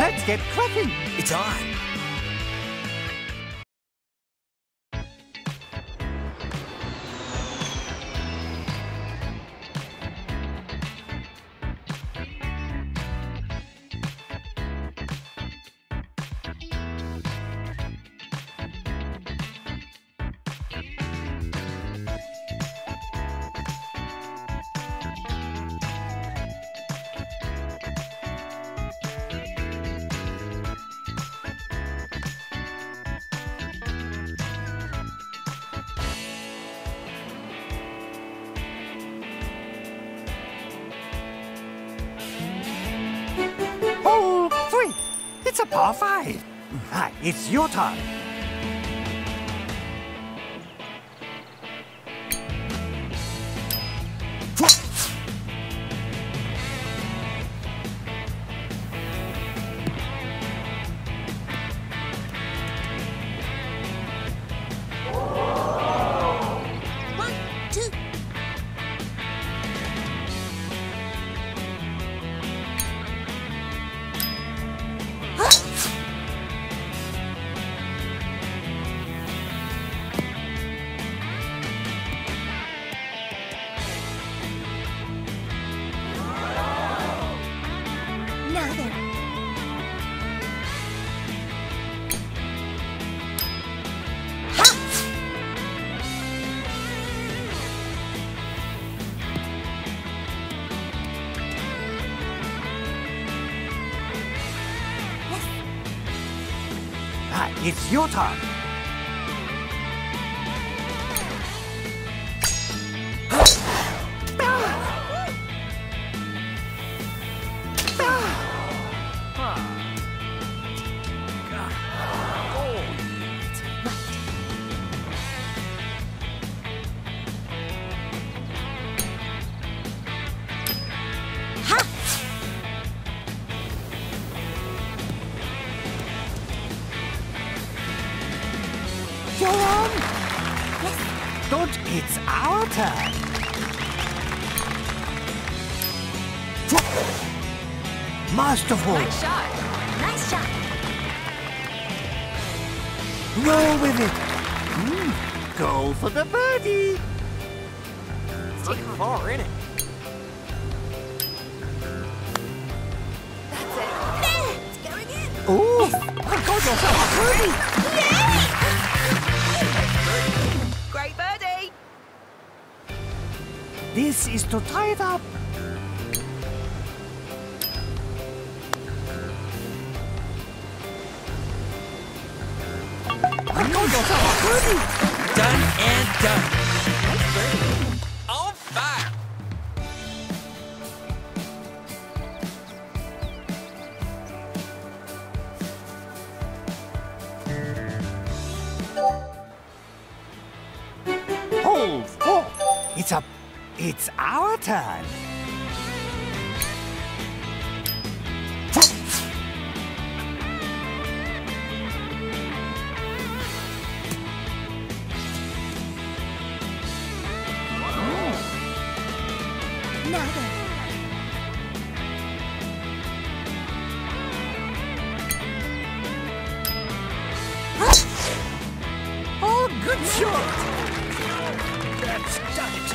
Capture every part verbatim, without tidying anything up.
Let's get cracking. It's on. Hole three. It's a par five. Ah, it's your turn. One, two. Now then. Ah, it's your turn. You're on. Don't, it's our turn. Masterful. Nice shot. Nice shot. Roll with it. Mm, go for the birdie. Pretty far in it. That's it. There. It's going in. Ooh, I've got yourself a birdie. Great birdie. This is to tie it up. I've got yourself a birdie. Done and done. On fire. Hole four. It's a, it's our turn. Now then. Oh, good shot. That's done it.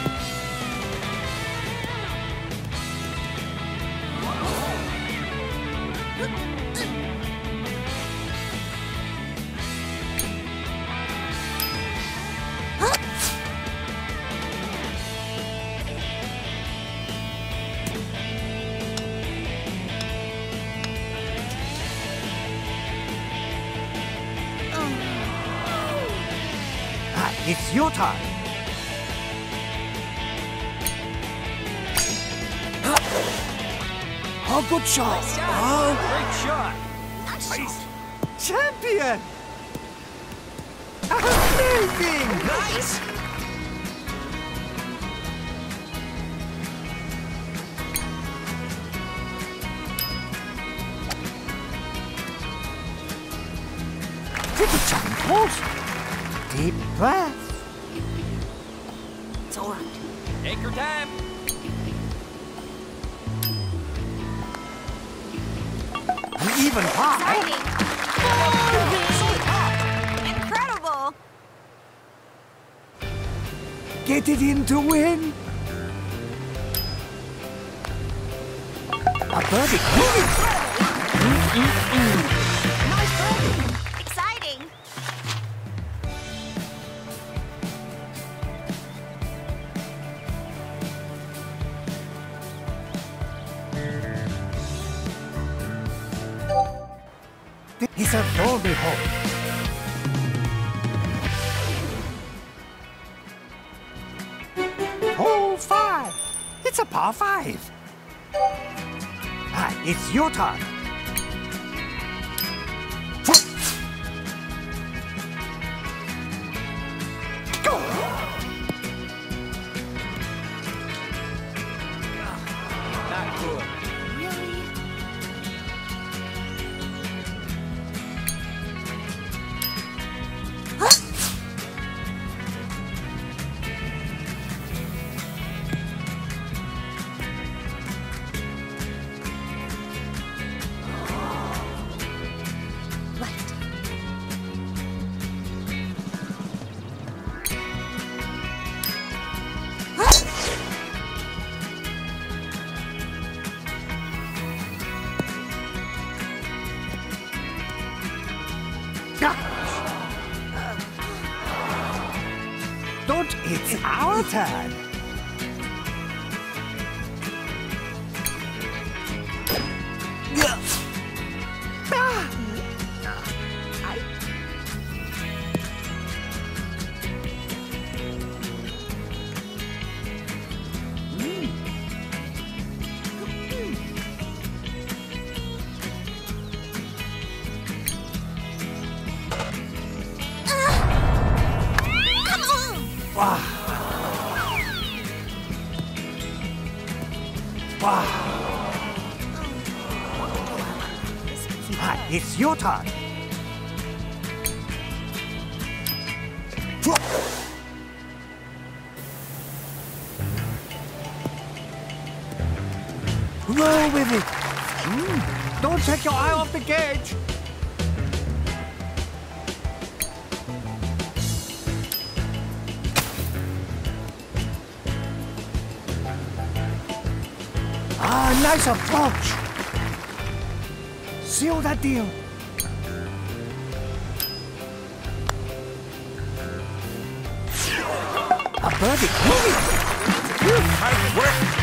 Ah, it's your turn. Oh, good shot. Oh, great shot. Nice shot. Champion. Amazing. Nice. Take a jump, horse. Deep breath. It's all right. Take your time. even par. Exciting. Incredible. Get it in to win. A birdie. Nice birdie. Exciting. It's a Dolby hole. Hole five. It's a par five. Ah, it's your turn. Go. Not good. Really? Left. Don't, it's our turn. Come on. Wow. Wow. Ah, it's your turn. Roll with it. Mm. Don't take your eye off the gauge. Ah, nice approach. Seal that deal. A birdie. Nice work.